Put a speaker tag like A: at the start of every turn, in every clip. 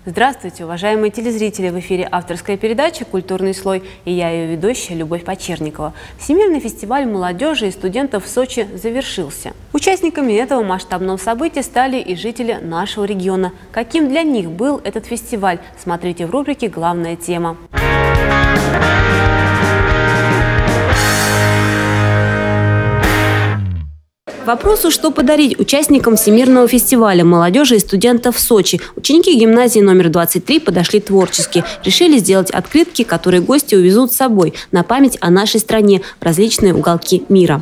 A: Здравствуйте, уважаемые телезрители! В эфире авторская передача «Культурный слой» и я, ее ведущая, Любовь Почерникова. Всемирный фестиваль молодежи и студентов в Сочи завершился. Участниками этого масштабного события стали и жители нашего региона. Каким для них был этот фестиваль? Смотрите в рубрике «Главная тема». К вопросу, что подарить участникам Всемирного фестиваля молодежи и студентов в Сочи, ученики гимназии номер 23 подошли творчески. Решили сделать открытки, которые гости увезут с собой на память о нашей стране в различные уголки мира.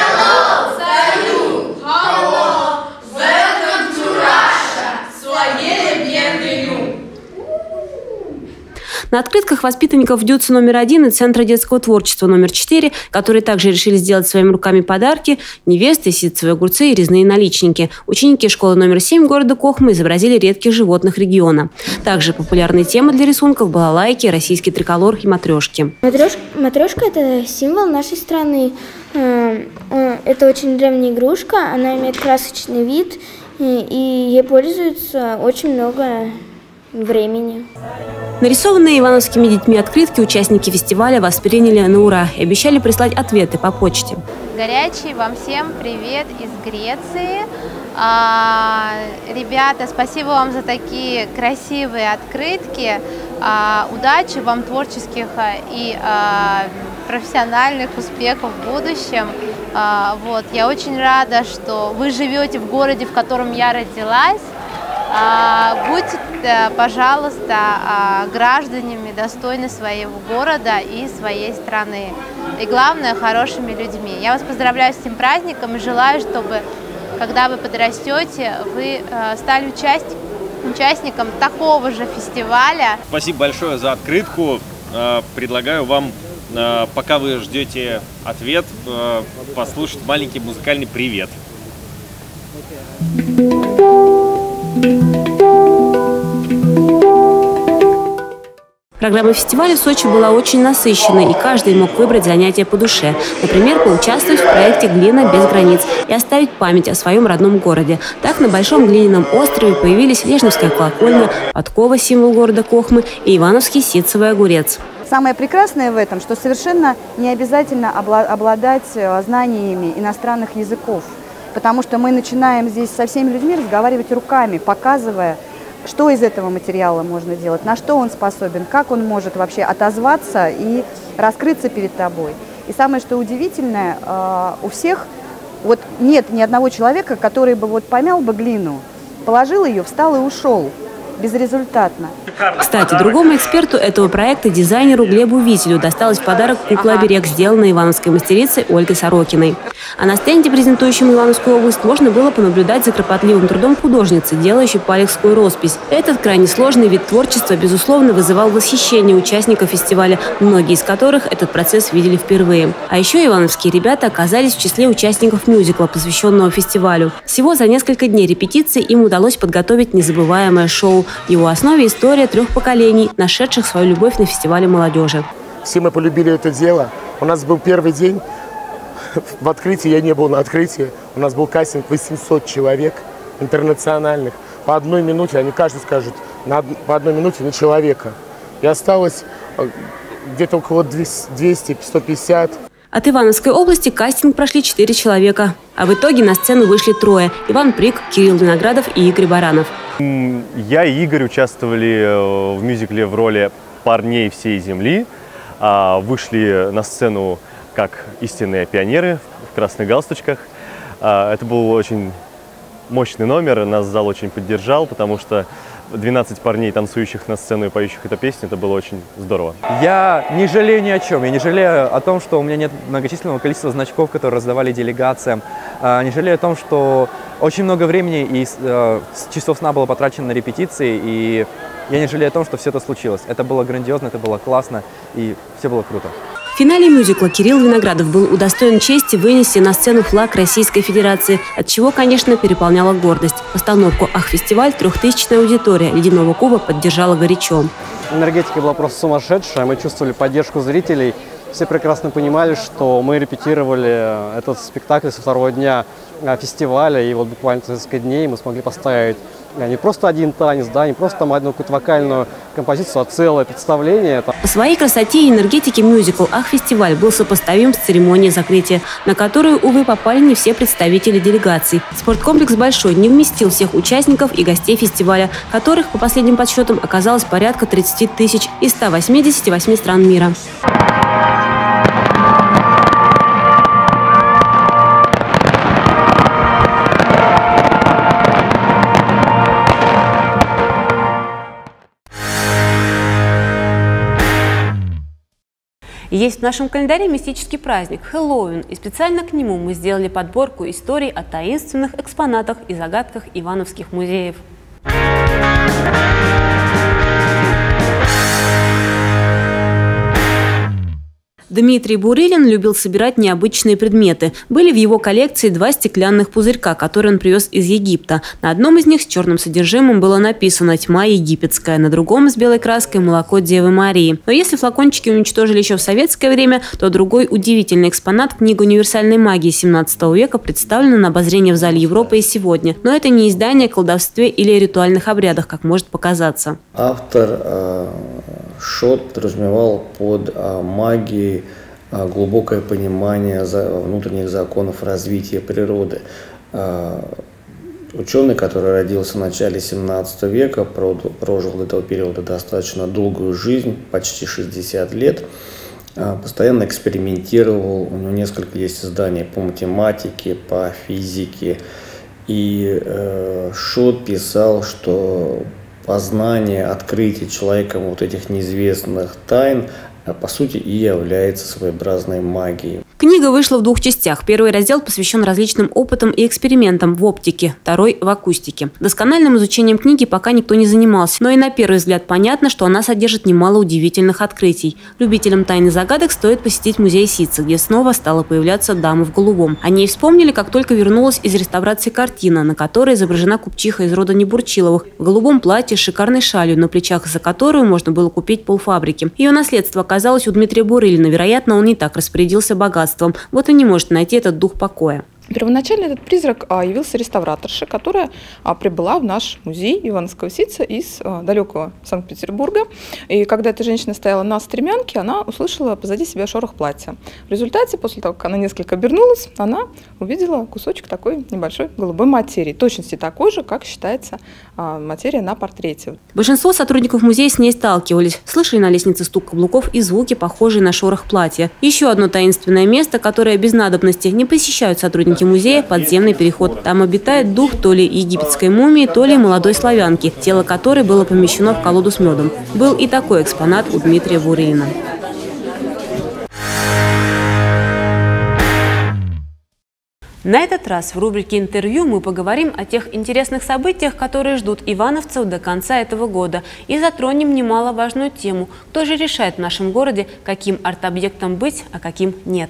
A: На открытках воспитанников ДЮТСа номер 1 и Центра детского творчества номер 4, которые также решили сделать своими руками подарки, невесты, ситцевые огурцы и резные наличники. Ученики школы номер 7 города Кохмы изобразили редких животных региона. Также популярной темой для рисунков балалайки, российский триколор и матрешки.
B: Матрешка – это символ нашей страны. Это очень древняя игрушка, она имеет красочный вид, и ей пользуется очень много времени.
A: Нарисованные ивановскими детьми открытки участники фестиваля восприняли на ура и обещали прислать ответы по почте.
C: Горячий вам всем привет из Греции. Ребята, спасибо вам за такие красивые открытки. Удачи вам творческих и профессиональных успехов в будущем. Я очень рада, что вы живете в городе, в котором я родилась. Будьте, пожалуйста, гражданами, достойны своего города и своей страны. И главное, хорошими людьми. Я вас поздравляю с этим праздником и желаю, чтобы, когда вы подрастете, вы стали участником такого же фестиваля.
D: Спасибо большое за открытку. Предлагаю вам, пока вы ждете ответ, послушать маленький музыкальный привет.
A: Программа фестиваля в Сочи была очень насыщенной, и каждый мог выбрать занятие по душе. Например, поучаствовать в проекте «Глина без границ» и оставить память о своем родном городе. Так на Большом глиняном острове появились Лежневская колокольня, подкова – символ города Кохмы, и ивановский ситцевый огурец.
E: Самое прекрасное в этом, что совершенно не обязательно обладать знаниями иностранных языков, потому что мы начинаем здесь со всеми людьми разговаривать руками, показывая, что из этого материала можно делать, на что он способен, как он может вообще отозваться и раскрыться перед тобой. И самое, что удивительное, у всех нет ни одного человека, который бы помял бы глину, положил ее, встал и ушел безрезультатно.
A: Кстати, другому эксперту этого проекта, дизайнеру Глебу Вителю, досталась в подарок кукла-оберег, сделанная ивановской мастерицей Ольгой Сорокиной. А на стенде, презентующем Ивановскую область, можно было понаблюдать за кропотливым трудом художницы, делающей палехскую роспись. Этот крайне сложный вид творчества, безусловно, вызывал восхищение участников фестиваля, многие из которых этот процесс видели впервые. А еще ивановские ребята оказались в числе участников мюзикла, посвященного фестивалю. Всего за несколько дней репетиций им удалось подготовить незабываемое шоу. В его основе история 3 поколений, нашедших свою любовь на фестивале молодежи.
F: Все мы полюбили это дело. У нас был первый день. В открытии я не был на открытии. У нас был кастинг 800 человек интернациональных. По одной минуте, они каждый скажет, по одной минуте на человека. И осталось где-то около 200-150.
A: От Ивановской области кастинг прошли 4 человека. А в итоге на сцену вышли 3 – Иван Прик, Кирилл Виноградов и Игорь Баранов.
G: Я и Игорь участвовали в мюзикле в роли парней всей земли. Вышли на сцену как истинные пионеры в красных галстучках. Это был очень мощный номер, нас зал очень поддержал, потому что 12 парней, танцующих на сцену и поющих эту песню, это было очень здорово.
H: Я не жалею ни о чем. Я не жалею о том, что у меня нет многочисленного количества значков, которые раздавали делегациям. Не жалею о том, что очень много времени и часов сна было потрачено на репетиции. И я не жалею о том, что все это случилось. Это было грандиозно, это было классно, и все было круто.
A: В финале мюзикла Кирилл Виноградов был удостоен чести вынести на сцену флаг Российской Федерации, от чего, конечно, переполняла гордость. Постановку «Ах-фестиваль» 3000-я аудитория Ледяного куба поддержала горячо.
I: Энергетика была просто сумасшедшая, мы чувствовали поддержку зрителей. Все прекрасно понимали, что мы репетировали этот спектакль со 2-го дня фестиваля, и вот буквально за несколько дней мы смогли поставить Не просто один танец, да, не просто там одну какую-то вокальную композицию, а целое представление.
A: По своей красоте и энергетике мюзикл «Ах-фестиваль» был сопоставим с церемонией закрытия, на которую, увы, попали не все представители делегаций. Спорткомплекс большой, не вместил всех участников и гостей фестиваля, которых, по последним подсчетам, оказалось порядка 30 тысяч из 188 стран мира. Есть в нашем календаре мистический праздник – Хэллоуин, и специально к нему мы сделали подборку историй о таинственных экспонатах и загадках ивановских музеев. Дмитрий Бурылин любил собирать необычные предметы. Были в его коллекции 2 стеклянных пузырька, которые он привез из Египта. На одном из них с черным содержимым было написано «Тьма египетская», на другом с белой краской «Молоко Девы Марии». Но если флакончики уничтожили еще в советское время, то другой удивительный экспонат – книга универсальной магии 17 века представлена на обозрение в зале Европы и сегодня. Но это не издание о колдовстве или ритуальных обрядах, как может показаться.
J: Автор Шот подразумевал под магией глубокое понимание внутренних законов развития природы. Ученый, который родился в начале 17 века, прожил до этого периода достаточно долгую жизнь, почти 60 лет, постоянно экспериментировал, у него несколько есть изданий по математике, по физике, и Шот писал, что познание, открытие человеком вот этих неизвестных тайн, по сути, и является своеобразной магией.
A: Книга вышла в 2 частях. Первый раздел посвящен различным опытам и экспериментам в оптике, второй – в акустике. Доскональным изучением книги пока никто не занимался, но и на первый взгляд понятно, что она содержит немало удивительных открытий. Любителям тайн и загадок стоит посетить музей Ситца, где снова стала появляться дама в голубом. О ней вспомнили, как только вернулась из реставрации картина, на которой изображена купчиха из рода Небурчиловых в голубом платье с шикарной шалью, на плечах за которую можно было купить полфабрики. Ее наследство оказалось у Дмитрия Бурылина. Вероятно, он не так распорядился богатством. Вот и не может найти этот дух покоя.
K: Первоначально этот призрак явился реставраторше, которая прибыла в наш музей Ивановского Ситца из далекого Санкт-Петербурга. И когда эта женщина стояла на стремянке, она услышала позади себя шорох платья. В результате, после того, как она несколько обернулась, она увидела кусочек такой небольшой голубой материи, точности такой же, как считается материя на портрете.
A: Большинство сотрудников музея с ней сталкивались, слышали на лестнице стук каблуков и звуки, похожие на шорох платья. Еще одно таинственное место, которое без надобности не посещают сотрудники музея – подземный переход. Там обитает дух то ли египетской мумии, то ли молодой славянки, тело которой было помещено в колоду с медом. Был и такой экспонат у Дмитрия Бурылина. На этот раз в рубрике «Интервью» мы поговорим о тех интересных событиях, которые ждут ивановцев до конца этого года, и затронем немаловажную тему – кто же решает в нашем городе, каким арт-объектом быть, а каким нет.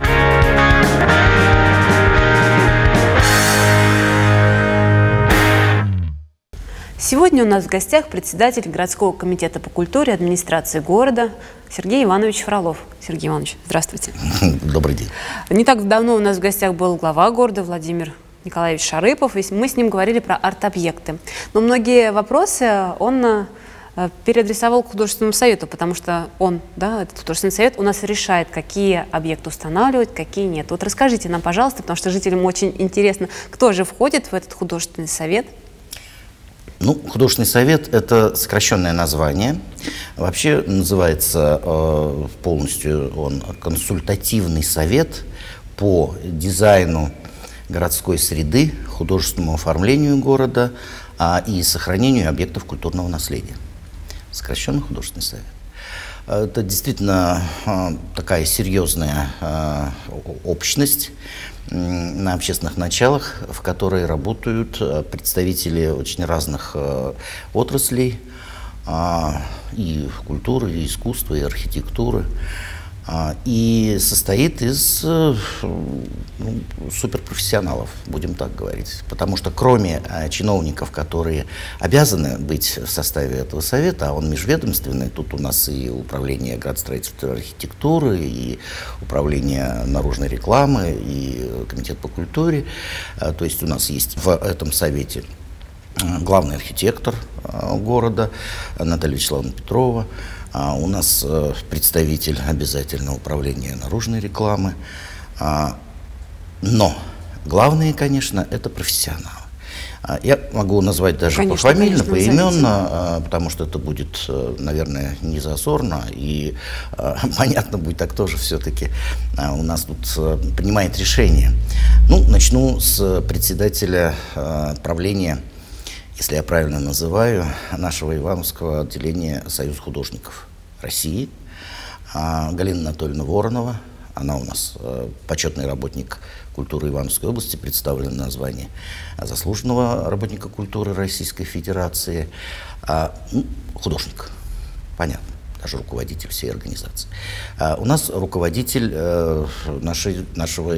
A: Сегодня у нас в гостях председатель городского комитета по культуре администрации города Сергей Иванович Фролов. Сергей Иванович, здравствуйте.
L: Добрый день.
A: Не так давно у нас в гостях был глава города Владимир Николаевич Шарыпов, и мы с ним говорили про арт-объекты. Но многие вопросы он переадресовал к художественному совету, потому что он, этот художественный совет, у нас решает, какие объекты устанавливать, какие нет. Вот расскажите нам, пожалуйста, потому что жителям очень интересно, кто же входит в этот художественный совет.
L: Художественный совет – это сокращенное название. Вообще называется полностью он консультативный совет по дизайну городской среды, художественному оформлению города и сохранению объектов культурного наследия. Сокращенный художественный совет. Это действительно такая серьезная общность на общественных началах, в которой работают представители очень разных отраслей и культуры, и искусства, и архитектуры. И состоит из суперпрофессионалов, будем так говорить. Потому что кроме чиновников, которые обязаны быть в составе этого совета, а он межведомственный, тут у нас и управление градостроительства и архитектуры, и управление наружной рекламы, и комитет по культуре. То есть у нас есть в этом совете главный архитектор города Наталья Вячеславовна Петрова. У нас представитель обязательного управления наружной рекламы. Но главное, конечно, это профессионалы. Я могу назвать даже пофамильно, поименно, потому что это будет, наверное, не зазорно, и понятно будет, так тоже все-таки у нас тут принимает решение. Ну, начну с председателя правления, если я правильно называю, нашего Ивановского отделения Союза художников России, Галина Анатольевна Воронова. Она у нас почетный работник культуры Ивановской области, представлена на звание заслуженного работника культуры Российской Федерации. Художник, понятно, даже руководитель всей организации. У нас руководитель нашего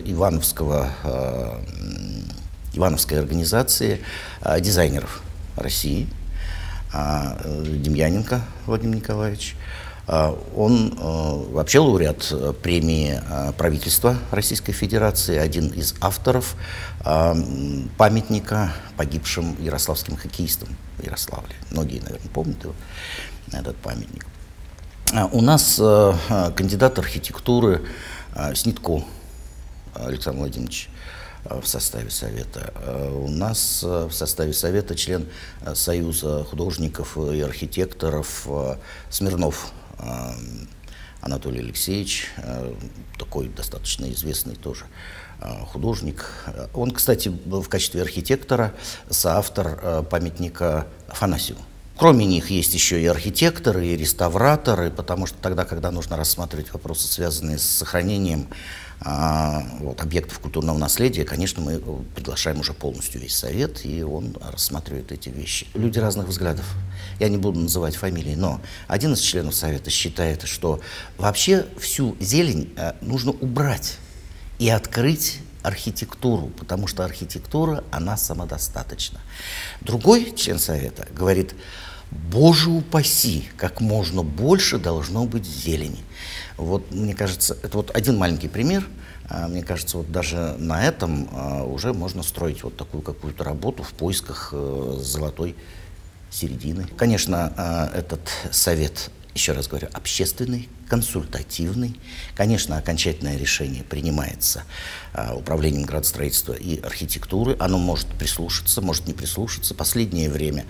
L: Ивановской организации дизайнеров России, Демьяненко Владимир Николаевич. Он вообще лауреат премии правительства Российской Федерации, один из авторов памятника погибшим ярославским хоккеистам в Ярославле. Многие, наверное, помнят его, этот памятник. У нас кандидат архитектуры Снитко Александр Владимирович в составе Совета. У нас в составе Совета член Союза художников и архитекторов Смирнов Анатолий Алексеевич, такой достаточно известный тоже художник. Он, кстати, был в качестве архитектора соавтор памятника Афанасьеву. Кроме них есть еще и архитекторы, и реставраторы, потому что тогда, когда нужно рассматривать вопросы, связанные с сохранением объектов культурного наследия, конечно, мы приглашаем уже полностью весь совет, и он рассматривает эти вещи. Люди разных взглядов. Я не буду называть фамилии, но один из членов совета считает, что вообще всю зелень нужно убрать и открыть архитектуру, потому что архитектура, она самодостаточна. Другой член совета говорит: Боже упаси, как можно больше должно быть зелени. Вот, мне кажется, это вот один маленький пример. Мне кажется, вот даже на этом уже можно строить вот такую какую-то работу в поисках золотой середины. Конечно, этот совет, еще раз говорю, общественный, консультативный. Конечно, окончательное решение принимается управлением градостроительства и архитектуры. Оно может прислушаться, может не прислушаться. Последнее время,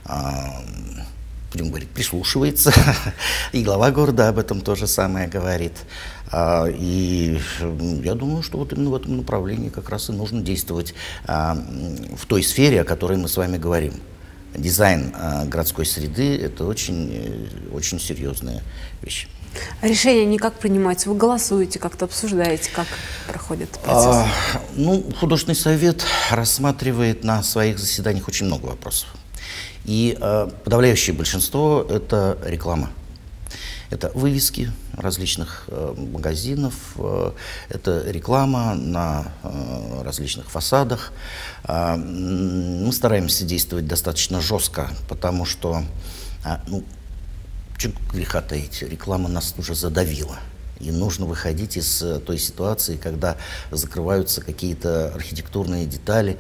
L: будем говорить, прислушивается. И глава города об этом то же самое говорит. И я думаю, что вот именно в этом направлении как раз и нужно действовать в той сфере, о которой мы с вами говорим. Дизайн городской среды – это очень, очень серьезная вещь.
A: А решения не как принимаются? Вы голосуете, как-то обсуждаете, как проходит процесс?
L: Художественный совет рассматривает на своих заседаниях очень много вопросов. И подавляющее большинство – это реклама. Это вывески различных магазинов, это реклама на различных фасадах. Мы стараемся действовать достаточно жестко, потому что, чего греха таить, реклама нас уже задавила. И нужно выходить из той ситуации, когда закрываются какие-то архитектурные детали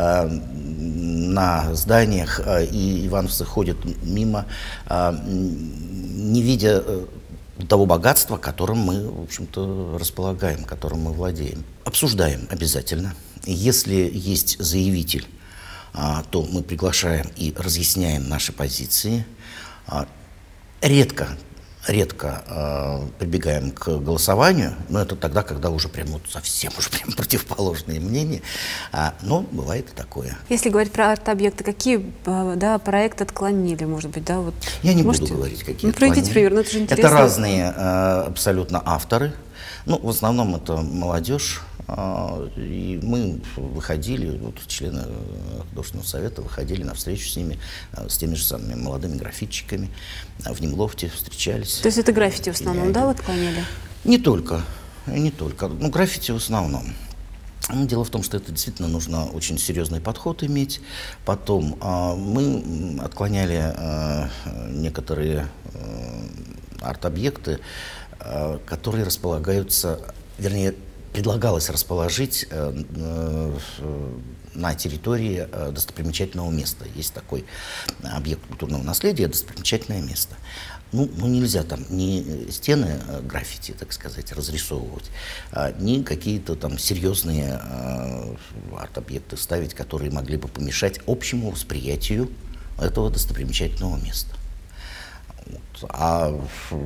L: на зданиях, и ивановцы ходят мимо, не видя того богатства, которым мы, в общем-то, располагаем, которым мы владеем. Обсуждаем обязательно. Если есть заявитель, то мы приглашаем и разъясняем наши позиции. Редко прибегаем к голосованию, но это тогда, когда уже прям совсем противоположные мнения, но бывает и такое.
A: Если говорить про арт-объекты, какие проекты отклонили, может быть, да? Вот
L: я не буду говорить, какие
A: отклонили. Примерно, это же интересно.
L: Это разные абсолютно авторы, в основном это молодежь. И мы выходили, члены художественного совета выходили на встречу с ними, с теми же самыми молодыми граффитчиками, в Немлофте встречались.
A: То есть это граффити в основном, да, отклоняли?
L: Не только. Граффити в основном. Дело в том, что это действительно нужно очень серьезный подход иметь. Потом мы отклоняли некоторые арт-объекты, которые располагаются, вернее, предлагалось расположить на территории достопримечательного места. Есть такой объект культурного наследия, достопримечательное место. Ну, нельзя там ни стены граффити, так сказать, разрисовывать, ни какие-то там серьезные арт-объекты ставить, которые могли бы помешать общему восприятию этого достопримечательного места. Вот. А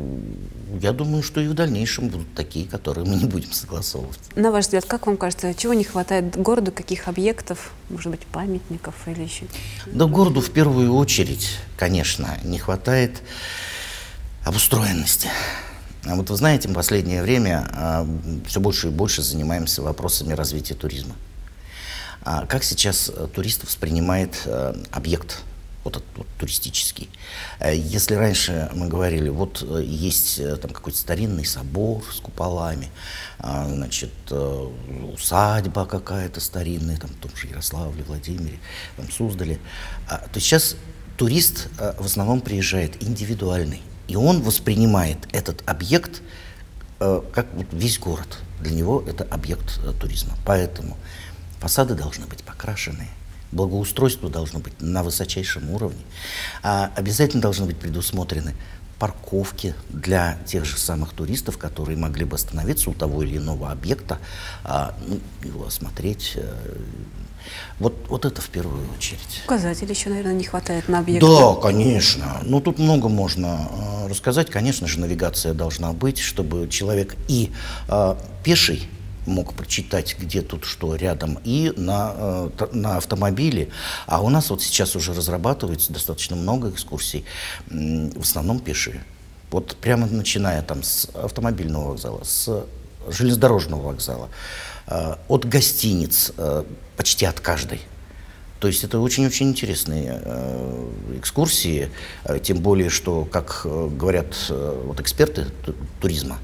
L: я думаю, что и в дальнейшем будут такие, которые мы не будем согласовывать.
A: На ваш взгляд, как вам кажется, чего не хватает городу, каких объектов, может быть, памятников или еще?
L: Да, городу в первую очередь, конечно, не хватает обустроенности. А вот вы знаете, мы в последнее время все больше и больше занимаемся вопросами развития туризма. Как сейчас турист воспринимает объект вот туристический? Если раньше мы говорили, вот есть там какой-то старинный собор с куполами, значит, усадьба какая-то старинная, там в том же Ярославле, Владимире, там Суздале, то сейчас турист в основном приезжает индивидуальный. И он воспринимает этот объект как вот весь город. Для него это объект туризма. Поэтому фасады должны быть покрашенные, благоустройство должно быть на высочайшем уровне. Обязательно должны быть предусмотрены парковки для тех же самых туристов, которые могли бы остановиться у того или иного объекта, его осмотреть. Вот это в первую очередь.
A: Указателей еще, наверное, не хватает на объекты.
L: Да, конечно. Ну, тут много можно рассказать. Конечно же, навигация должна быть, чтобы человек и пеший мог прочитать, где тут что рядом, и на автомобиле. А у нас вот сейчас уже разрабатывается достаточно много экскурсий, в основном пешие. Вот прямо начиная там с автомобильного вокзала, с железнодорожного вокзала, от гостиниц, почти от каждой. То есть это очень-очень интересные экскурсии, тем более, что, как говорят вот эксперты туризма,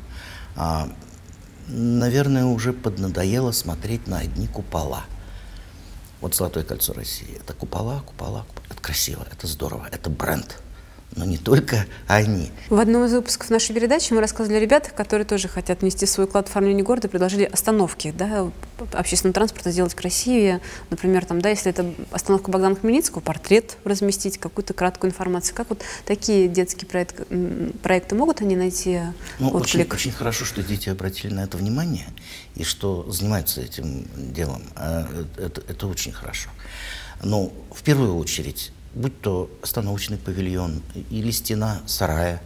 L: наверное, уже поднадоело смотреть на одни купола. Вот «Золотое кольцо России» — это купола, купола, купола. Это красиво, это здорово, это бренд. Но не только они.
A: В одном из выпусков нашей передачи мы рассказывали о ребятах, которые тоже хотят внести свой вклад в оформление города, предложили остановки, да, общественного транспорта сделать красивее. Например, там, да, если это остановка Богдана Хмельницкого, портрет разместить, какую-то краткую информацию. Как вот такие детские проекты могут они найти отклик?
L: Очень хорошо, что дети обратили на это внимание и что занимаются этим делом. Это очень хорошо. Но в первую очередь, будь то остановочный павильон или стена сарая,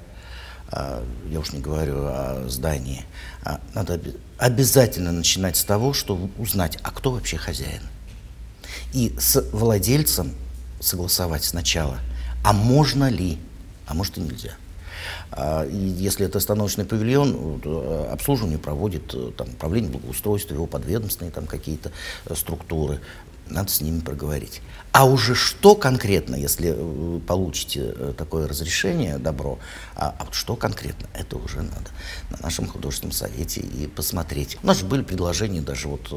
L: я уж не говорю о здании, надо обязательно начинать с того, чтобы узнать, а кто вообще хозяин. И с владельцем согласовать сначала, а можно ли, а может и нельзя. И если это остановочный павильон, обслуживание проводит там, управление благоустройства, его подведомственные там какие-то структуры. Надо с ними проговорить. А уже что конкретно, если вы получите такое разрешение, добро, что конкретно, это уже надо на нашем художественном совете и посмотреть. У нас же были предложения даже вот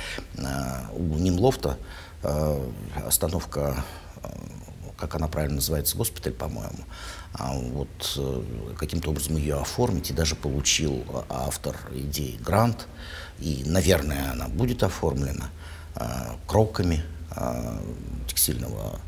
L: у Нимлофта, остановка, как она правильно называется, госпиталь, по-моему. Вот каким-то образом ее оформить, и даже получил автор идеи грант, и, наверное, она будет оформлена кроками текстильного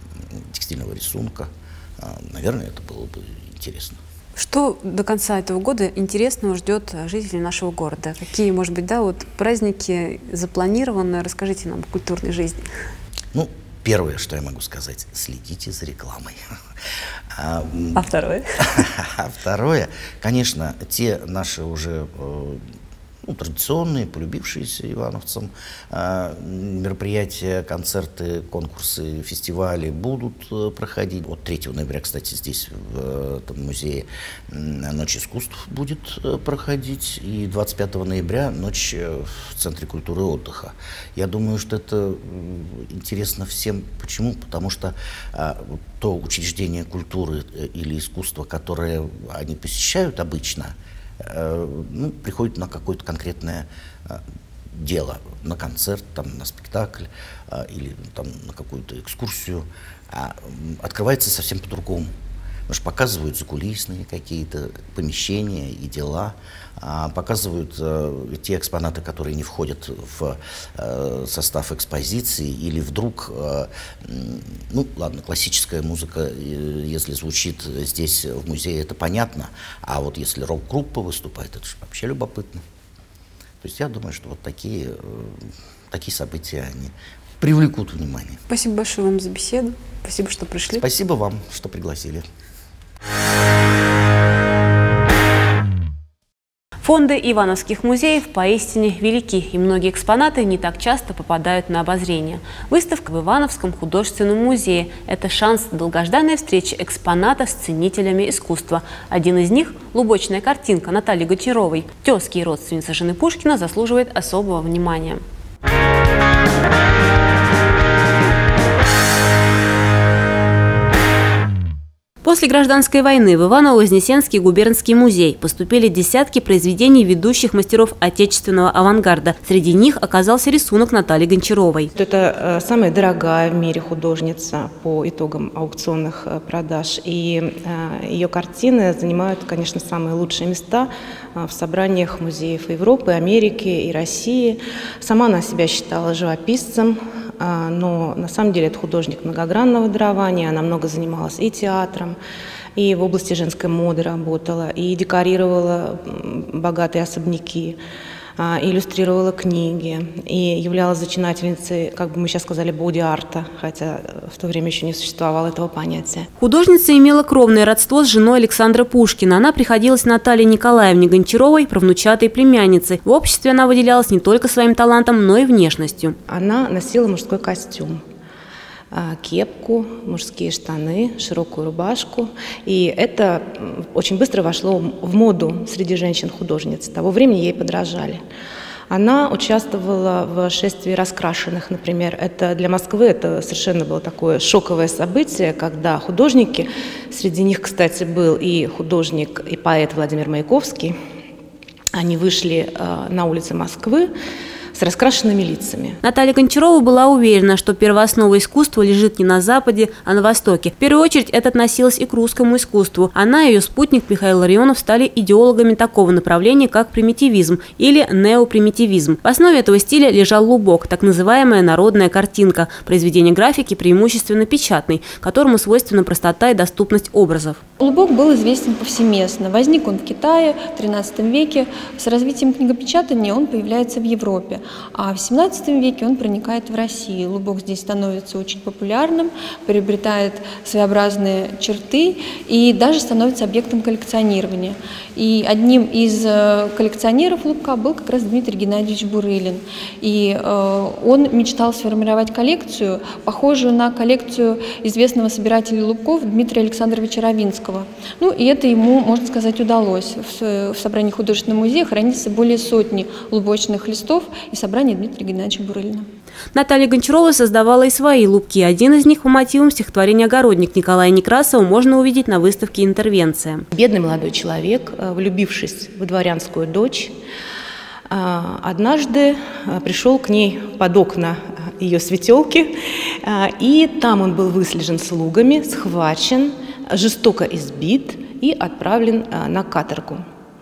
L: рисунка. Наверное, это было бы интересно.
A: Что до конца этого года интересного ждет жителей нашего города? Какие, может быть, да, вот праздники запланированы? Расскажите нам о культурной жизни.
L: Ну, первое, что я могу сказать, следите за рекламой.
A: А второе?
L: А второе, конечно, те наши уже традиционные, полюбившиеся ивановцам мероприятия, концерты, конкурсы, фестивали будут проходить. Вот 3 ноября, кстати, здесь в этом музее Ночь искусств будет проходить, и 25 ноября Ночь в Центре культуры и отдыха. Я думаю, что это интересно всем. Почему? Потому что то учреждение культуры или искусства, которое они посещают обычно, приходит на какое-то конкретное дело, на концерт, там, на спектакль или там, на какую-то экскурсию, открывается совсем по-другому. Потому что показывают закулисные какие-то помещения и дела, показывают те экспонаты, которые не входят в состав экспозиции, или вдруг, ну ладно, классическая музыка, если звучит здесь в музее, это понятно, а вот если рок-группа выступает, это же вообще любопытно. То есть я думаю, что вот такие события, они привлекут внимание.
M: Спасибо большое вам за беседу. Спасибо, что пришли.
L: Спасибо вам, что пригласили.
A: Фонды ивановских музеев поистине велики, и многие экспонаты не так часто попадают на обозрение. Выставка в Ивановском художественном музее – это шанс долгожданной встречи экспоната с ценителями искусства. Один из них – лубочная картинка Натальи Гончаровой. Тезки и родственница жены Пушкина заслуживает особого внимания. После гражданской войны в Иваново-Вознесенский губернский музей поступили десятки произведений ведущих мастеров отечественного авангарда. Среди них оказался рисунок Натальи Гончаровой.
N: Это самая дорогая в мире художница по итогам аукционных продаж. И ее картины занимают, конечно, самые лучшие места в собраниях музеев Европы, Америки и России. Сама она себя считала живописцем, но на самом деле это художник многогранного дарования. Она много занималась и театром, и в области женской моды работала, и декорировала богатые особняки, иллюстрировала книги, и являлась зачинательницей, как бы мы сейчас сказали, боди-арта, хотя в то время еще не существовало этого понятия.
A: Художница имела кровное родство с женой Александра Пушкина. Она приходилась Наталье Николаевне Гончаровой, правнучатой племянницей. В обществе она выделялась не только своим талантом, но и внешностью.
N: Она носила мужской костюм. Кепку, мужские штаны, широкую рубашку. И это очень быстро вошло в моду среди женщин-художниц. Того времени ей подражали. Она участвовала в шествии раскрашенных, например. Это для Москвы это совершенно было такое шоковое событие, когда художники, среди них, кстати, был и художник, и поэт Владимир Маяковский, они вышли на улицы Москвы с раскрашенными лицами.
A: Наталья Гончарова была уверена, что первооснова искусства лежит не на Западе, а на Востоке. В первую очередь это относилось и к русскому искусству. Она и ее спутник Михаил Ларионов стали идеологами такого направления, как примитивизм или неопримитивизм. В основе этого стиля лежал лубок, так называемая народная картинка, произведение графики преимущественно печатной, которому свойственна простота и доступность образов.
O: Лубок был известен повсеместно. Возник он в Китае в XIII веке. С развитием книгопечатания он появляется в Европе. А в XVII веке он проникает в Россию. Лубок здесь становится очень популярным, приобретает своеобразные черты и даже становится объектом коллекционирования. И одним из коллекционеров лубка был как раз Дмитрий Геннадьевич Бурылин. И он мечтал сформировать коллекцию, похожую на коллекцию известного собирателя лубков Дмитрия Александровича Равинского. Ну и это ему, можно сказать, удалось. В собрании художественного музея хранится более сотни лубочных листов и собрание Дмитрия Геннадьевича Бурылина.
A: Наталья Гончарова создавала и свои лубки. Один из них по мотивам стихотворения «Огородник» Николая Некрасова можно увидеть на выставке «Интервенция».
N: Бедный молодой человек, влюбившись в дворянскую дочь, однажды пришел к ней под окна ее светелки, и там он был выслежен слугами, схвачен, жестоко избит и отправлен на каторгу.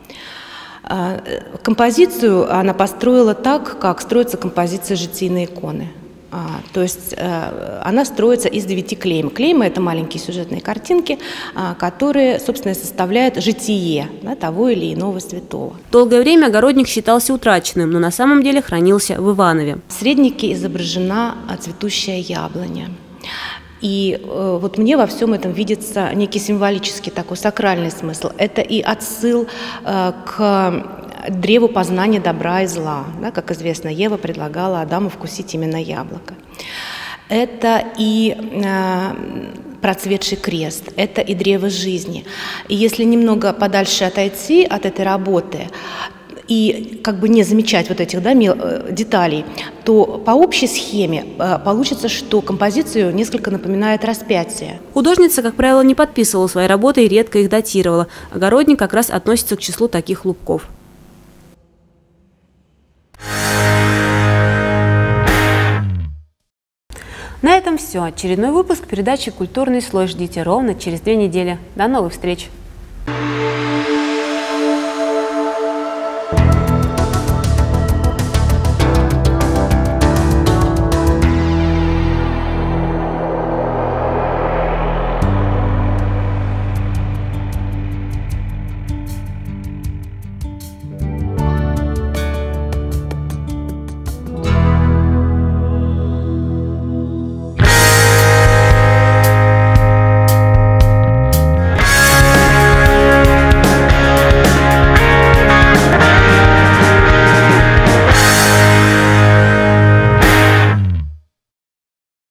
N: Композицию она построила так, как строится композиция житийной иконы. То есть она строится из 9 клейм. Клеймы – это маленькие сюжетные картинки, которые, собственно, составляют житие, да, того или иного святого.
A: Долгое время огородник считался утраченным, но на самом деле хранился в Иванове.
N: В среднике изображена цветущая яблоня. И вот мне во всем этом видится некий символический такой сакральный смысл. Это и отсыл к древу познания добра и зла. Да, как известно, Ева предлагала Адаму вкусить именно яблоко. Это и процветший крест, это и древо жизни. И если немного подальше отойти от этой работы, и как бы не замечать вот этих, да, деталей, то по общей схеме получится, что композицию несколько напоминает распятие.
A: Художница, как правило, не подписывала свои работы и редко их датировала. Огородник как раз относится к числу таких лубков. На этом все. Очередной выпуск передачи «Культурный слой» ждите ровно через 2 недели. До новых встреч!